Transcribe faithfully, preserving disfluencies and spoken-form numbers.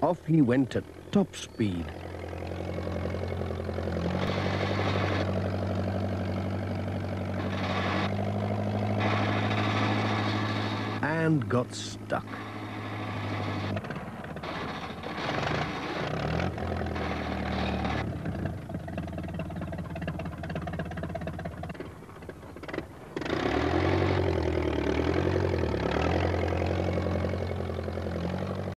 Off he went at top speed. And got stuck.